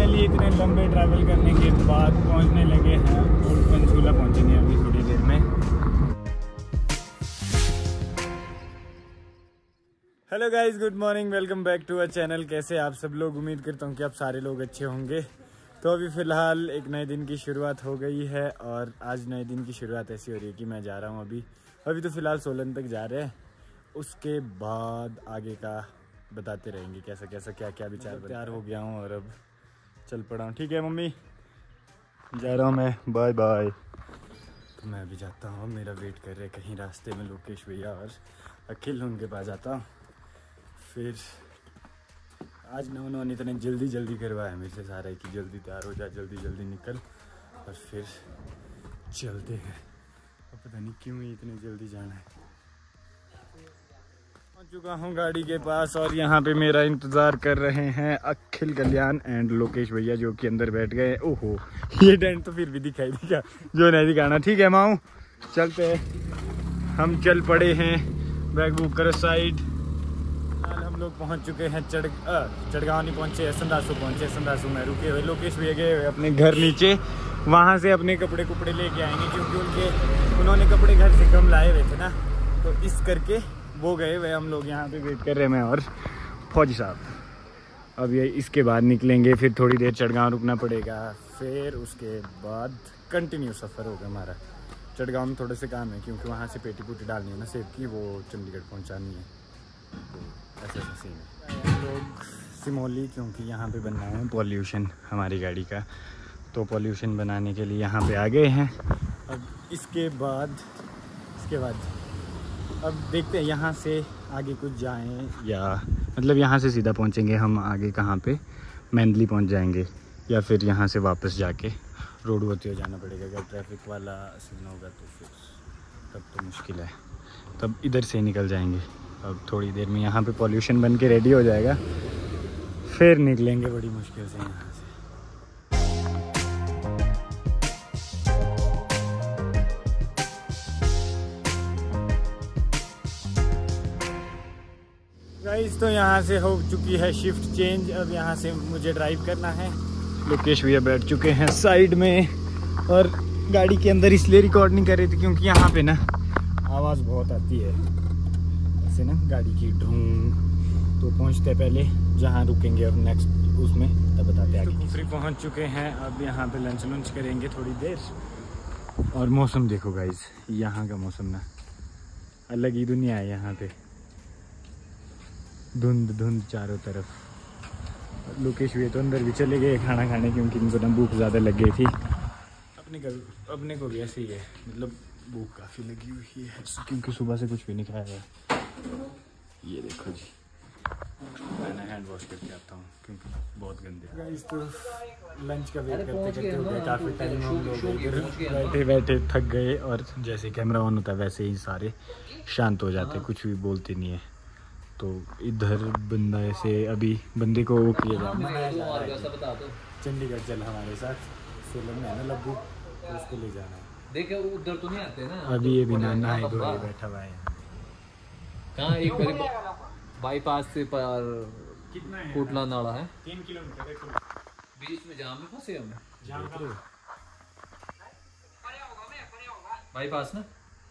Finally इतने लंबे travel करने के बाद पहुंचने लगे हैं और पंचकूला पहुंचेंगे अभी थोड़ी देर में। Hello guys, good morning, welcome back to our channel. कैसे आप सब लोग? उम्मीद करता हूँ कि आप सारे लोग अच्छे होंगे। तो अभी फ़िलहाल एक नए दिन की शुरुआत हो गई है और आज नए दिन की शुरुआत ऐसी हो रही है कि मैं जा रहा हूँ अभी तो फ़िलहाल सोलन तक जा रहे हैं। उसके बाद आगे का बताते रहेंगे कैसा कैसा क्या क्या विचार। तैयार हो गया हूँ और अब चल पड़ा हूँ। ठीक है मम्मी, जा रहा हूँ मैं, बाय बाय। तो मैं अभी जाता हूँ, मेरा वेट कर रहे कहीं रास्ते में लोकेश भैया और अखिल, उनके पास जाता हूँ। फिर आज उन्होंने इतने जल्दी करवाया मेरे से सारा कि जल्दी तैयार हो जा, जल्दी निकल, और फिर चलते हैं। अब पता नहीं क्यों ही इतने जल्दी जाना है। पहुंच चुका हूँ गाड़ी के पास और यहाँ पे मेरा इंतज़ार कर रहे हैं अखिल, कल्याण एंड लोकेश भैया, जो कि अंदर बैठ गए। ओहो, ये डेंट तो फिर भी दिखाई देगा जो नहीं दिखाना। ठीक है माऊ, चलते हैं। हम चल पड़े हैं, बैग बुक करो साइड। हम लोग पहुंच चुके हैं चढ़गांव नहीं पहुंचे, संदासू पहुंचे। संदासू में रुके हुए, लोकेश भैया गए हुए अपने घर नीचे, वहां से अपने कपड़े लेके आएंगे क्योंकि उन्होंने कपड़े घर से कम लाए हुए थे ना, तो इस करके वो गए हुए। हम लोग यहाँ पे वेट कर रहे हैं, मैं और फौजी साहब। अब ये इसके बाद निकलेंगे, फिर थोड़ी देर चढ़गांव रुकना पड़ेगा, फिर उसके बाद कंटिन्यू सफ़र होगा हमारा। चढ़गांव में थोड़े से काम है क्योंकि वहाँ से पेटी पुटी डालनी है ना सेब की, वो चंडीगढ़ पहुँचानी है। तो ऐसा सीन है। हम लोग सिमोली, क्योंकि यहाँ पे बनना है पॉल्यूशन हमारी गाड़ी का, तो पॉल्यूशन बनाने के लिए यहाँ पे आ गए हैं। अब इसके बाद अब देखते हैं यहाँ से आगे कुछ जाएं या मतलब यहाँ से सीधा पहुँचेंगे हम आगे कहाँ पे, मैंदली पहुँच जाएंगे, या फिर यहाँ से वापस जाके रोड होते हुए जाना पड़ेगा। अगर ट्रैफिक वाला सीन होगा तो फिर तब तो मुश्किल है, तब इधर से निकल जाएंगे। अब थोड़ी देर में यहाँ पे पॉल्यूशन बन के रेडी हो जाएगा, फिर निकलेंगे बड़ी मुश्किल से यहाँ से। गाइस, तो यहाँ से हो चुकी है शिफ्ट चेंज। अब यहाँ से मुझे ड्राइव करना है। लोकेश भैया बैठ चुके हैं साइड में और गाड़ी के अंदर इसलिए रिकॉर्ड नहीं कर रही थी क्योंकि यहाँ पे ना आवाज़ बहुत आती है ऐसे ना, गाड़ी की ढूंढ। तो पहुँचते पहले जहाँ रुकेंगे और नेक्स्ट उसमें तब बताते हैं। तो कुफरी पहुँच चुके हैं, अब यहाँ पे लंच करेंगे थोड़ी देर। और मौसम देखो गाइस, यहाँ का मौसम ना अलग ही दुनिया है। यहाँ पे धुंध चारों तरफ। लोकेश भी तो अंदर भी चले गए खाना खाने क्योंकि इनको ना भूख ज़्यादा लग गई थी। अपने को भी ऐसे ही है, मतलब भूख काफ़ी लगी हुई है क्योंकि सुबह से कुछ भी नहीं खाया है। ये देखो जी, मैं हैंड वॉश करके आता हूँ क्योंकि बहुत गंदे। गाइस, तो लंच का वेट करते हो गया काफ़ी टाइम। हम लोग बैठे थक गए और जैसे कैमरा ऑन होता है वैसे ही सारे शांत हो जाते, कुछ भी बोलते नहीं है। तो इधर बंदा ऐसे अभी बंदे को वो किया जा रहा है, चंडीगढ़ चल हमारे साथ, सोलन में है ना लब्बू, उसको ले जाना है। देखो उधर तो नहीं आते ना, अभी ये भी नाना है दो बैठा हुआ है। कहाँ एक बाईपास से पर कितना है? कोटला नाला है 3 किलोमीटर है। बीच में जाम में फंसे हम, बाईपास ना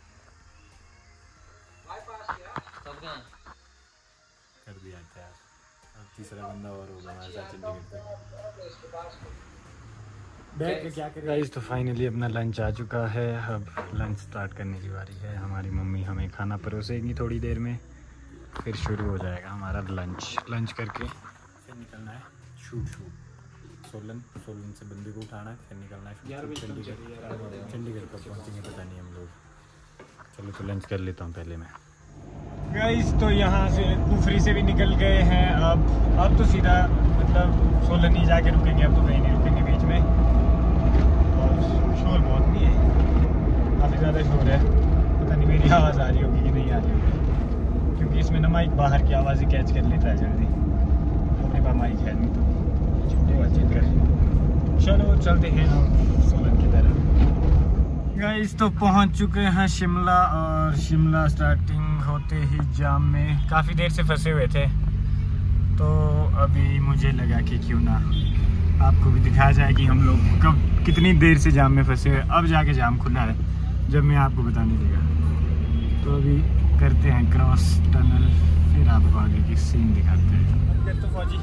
कर दिया यार। अब तीसरा बंदा और होगा हमारे साथ चंडीगढ़ तक। बैठ के क्या करें गाइस। तो फाइनली अपना लंच आ चुका है, अब लंच स्टार्ट करने की बारी है। हमारी मम्मी हमें खाना परोसेगी थोड़ी देर में, फिर शुरू हो जाएगा हमारा लंच करके फिर निकलना है शूट सोलन से बंदे को उठाना है, फिर निकलना है चंडीगढ़ कब पहुँचेंगे पता नहीं हम लोग। चलो तो लंच कर लेता हूँ पहले मैं। गाइस, तो यहाँ से कुफरी से भी निकल गए हैं। अब तो सीधा मतलब सोलन ही जाके रुकेंगे, अब तो कहीं नहीं रुकेंगे बीच में। और शोर बहुत नहीं है, काफ़ी ज़्यादा शोर है, पता नहीं मेरी आवाज़ आ रही होगी कि नहीं आ रही होगी क्योंकि इसमें ना माइक बाहर की आवाज़ ही कैच कर लेता है जल्दी। अपने पास माइक है नहीं तो छुट्टी बातचीत कर। चलो चलते हैं हम सोलन की तरफ। गाइस, तो पहुँच चुके हैं शिमला, और शिमला स्टार्टिंग होते ही जाम में काफ़ी देर से फंसे हुए थे, तो अभी मुझे लगा कि क्यों ना आपको भी दिखाया जाए कि हम लोग कब कितनी देर से जाम में फंसे हुए। अब जाके जाम खुला है, जब मैं आपको बताने देगा। तो अभी करते हैं क्रॉस टनल, फिर आपको आगे की सीन दिखाते हैं। तो फौजी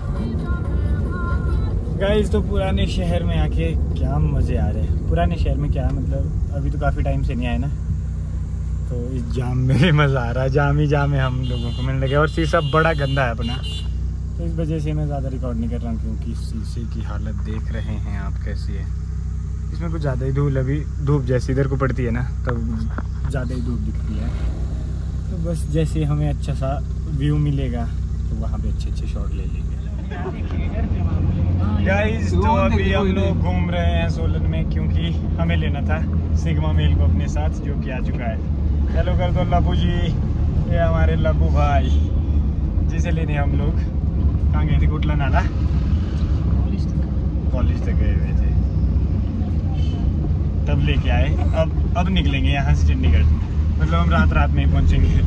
गाइस, तो पुराने शहर में आके क्या मज़े आ रहे हैं। पुराने शहर में क्या मतलब, अभी तो काफ़ी टाइम से नहीं आए ना, तो इस जाम में भी मज़ा आ रहा है। जाम ही जाम है हम लोगों को मिलने लगे, और शीशा बड़ा गंदा है अपना, तो इस वजह से मैं ज़्यादा रिकॉर्ड नहीं कर रहा हूँ, क्योंकि शीशे की हालत देख रहे हैं आप कैसी है। इसमें कुछ ज़्यादा ही धूल, अभी धूप जैसी इधर को पड़ती है ना, तब ज़्यादा ही धूप दिखती है। तो बस जैसे हमें अच्छा सा व्यू मिलेगा तो वहाँ पे अच्छे शॉट ले लेंगे। गाइस, तो अभी हम लोग घूम रहे हैं सोलन में, क्योंकि हमें लेना था सिग्मा मेल को अपने साथ, जो कि आ चुका है। हेलो कर दो लब्बू जी, ये हमारे लब्बू भाई, जिसे लेने हम लोग कहाँ गए थे, कोटला नाला कॉलेज तक गए हुए थे, तब लेके आए। अब निकलेंगे यहाँ से चंडीगढ़, मतलब हम रात में ही पहुँचेंगे।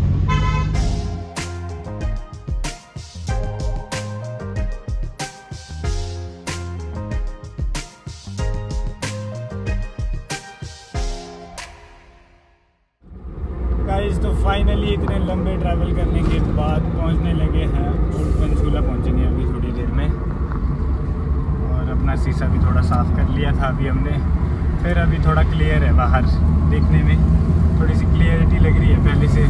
गाइस, तो फाइनली इतने लंबे ट्रैवल करने के बाद पहुंचने लगे हैं ओल्ड पंचकूला। पहुंचेंगे अभी थोड़ी देर में, और अपना शीशा भी थोड़ा साफ़ कर लिया था अभी हमने। फिर अभी थोड़ा क्लियर है, बाहर देखने में थोड़ी सी क्लियरिटी लग रही है पहले से।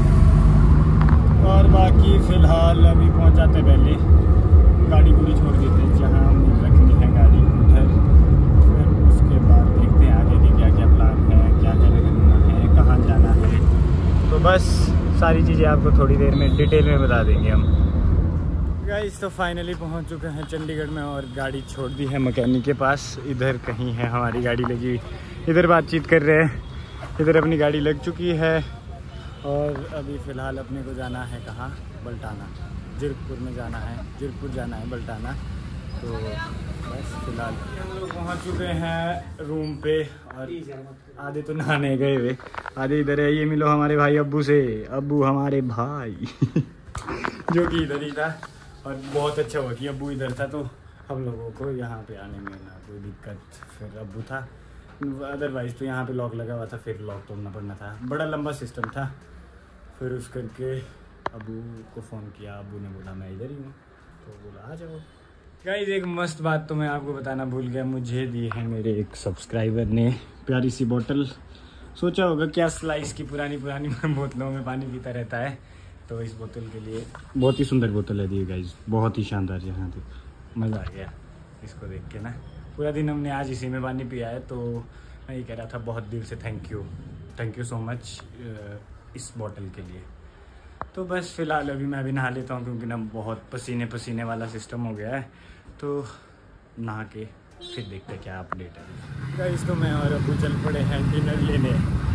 और बाकी फ़िलहाल अभी पहुंच जाते पहले गाड़ी पूरी छोड़ देते हैं जहाँ हम रखनी है गाड़ी उधर। फिर उसके बाद देखते हैं आगे की क्या क्या प्लान है, क्या क्या करना है, कहाँ जाना है। तो बस सारी चीज़ें आपको थोड़ी देर में डिटेल में बता देंगे हम। गाइस, तो फाइनली पहुंच चुके हैं चंडीगढ़ में, और गाड़ी छोड़ दी है मैकेनिक के पास। इधर कहीं है हमारी गाड़ी लगी, इधर बातचीत कर रहे हैं। इधर अपनी गाड़ी लग चुकी है, और अभी फ़िलहाल अपने को जाना है कहाँ, बल्टाना, जीरकपुर में जाना है, जीरकपुर जाना है बल्टाना। तो बस फ़िलहाल हम लोग पहुँच चुके हैं रूम पे, और आधे तो नहाने गए हुए, आधे इधर है। ये मिलो हमारे भाई अब्बू से, अब्बू हमारे भाई जो कि इधर ही था, और बहुत अच्छा हुआ कि अब्बू इधर था, तो हम लोगों को यहाँ पे आने में ना कोई दिक्कत। फिर अब्बू था, अदरवाइज़ तो यहाँ पे लॉक लगा हुआ था, फिर लॉक तोड़ना पड़ना था, बड़ा लंबा सिस्टम था। फिर उस करके अब्बू को फ़ोन किया, अब्बू ने बोला मैं इधर ही हूँ, तो बोला आ जाओ। गाइस, एक मस्त बात तो मैं आपको बताना भूल गया, मुझे दी है मेरे एक सब्सक्राइबर ने प्यारी सी बोतल। सोचा होगा क्या स्लाइस की पुरानी बोतलों में पानी पीता रहता है, तो इस बोतल के लिए बहुत ही सुंदर बोतल है दी गाइस, बहुत ही शानदार। यहाँ पे मज़ा आ गया इसको देख के ना, पूरा दिन हमने आज इसी में पानी पिया है। तो मैं ये कह रहा था बहुत दिल से थैंक यू सो मच इस बोतल के लिए। तो बस फ़िलहाल अभी मैं भी नहा लेता हूँ, क्योंकि ना बहुत पसीने वाला सिस्टम हो गया है। तो नहा के फिर देखते हैं क्या अपडेट है। गाइस, तो मैं और अब्बू चल पड़े हैं डिनर लेने,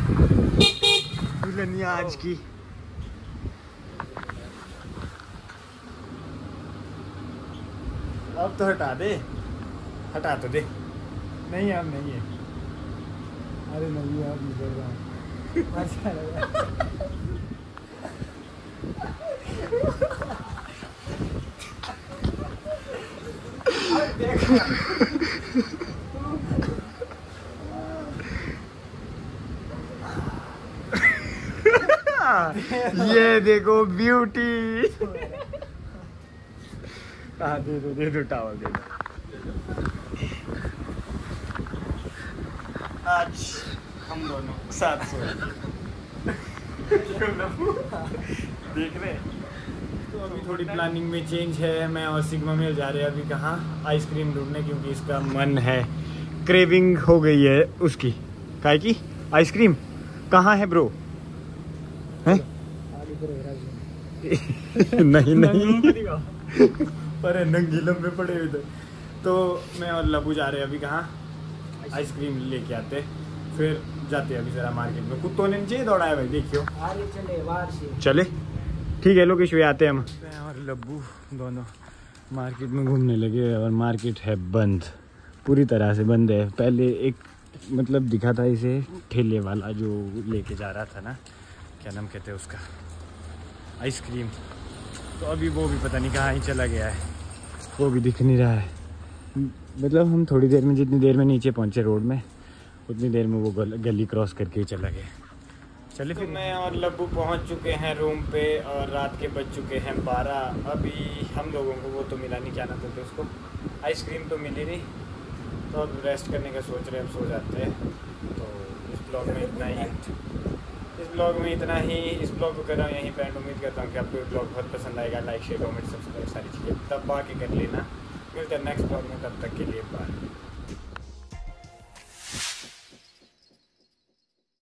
दुल्हनिया आज की। अब तो हटा तो दे। नहीं अब नहीं है, अरे नहीं अब निकल रहा है। अच्छा लगा। ये देखो ब्यूटी। हाँ दे दो टावल दे दो। आज हम दोनों साथ सोए देख रहे। तो अभी थोड़ी प्लानिंग में चेंज है, मैं और सिग्मा मेल जा रहे हैं अभी कहाँ, आइसक्रीम ढूंढने, क्योंकि इसका मन है, क्रेविंग हो गई है उसकी। काय की आइसक्रीम कहाँ है ब्रो? हैं? नहीं अरे नंगीलम में पड़े हुए थे। तो मैं और लबू जा रहे हैं अभी कहाँ, आइसक्रीम लेके आते, फिर जाते हैं अभी जरा मार्केट में। कुत्तों ने नीचे दौड़ा है भाई, देखियो चले। ठीक है लोकेश भाई, आते हैं हम। मैं और लब्बू दोनों मार्केट में घूमने लगे, और मार्केट है बंद, पूरी तरह से बंद है। पहले एक मतलब दिखा था इसे ठेले वाला जो लेके जा रहा था ना, क्या नाम कहते हैं उसका, आइसक्रीम, तो अभी वो भी पता नहीं कहाँ ही चला गया है, वो भी दिख नहीं रहा है। मतलब हम थोड़ी देर में, जितनी देर में नीचे पहुंचे रोड में, उतनी देर में वो गली क्रॉस करके ही चला गया। चलिए फिर मैं और लब्बू पहुंच चुके हैं रूम पे और रात के बज चुके हैं 12। अभी हम लोगों को वो तो मिला नहीं, क्या ना बोलते उसको, आइसक्रीम तो मिली नहीं, तो अब रेस्ट करने का सोच रहे हैं, अब सो जाते हैं। तो इस ब्लॉग में इतना ही, इस ब्लॉग को कर रहा हूँ यहीं पे एंड। उम्मीद करता हूँ कि आपको ये ब्लॉग बहुत पसंद आएगा। लाइक शेयर कमेंट सब्सक्राइब सारी चीज़ें दबा के कर लेना। मिलते हैं नेक्स्ट ब्लॉग में, तब तक के लिए बाय।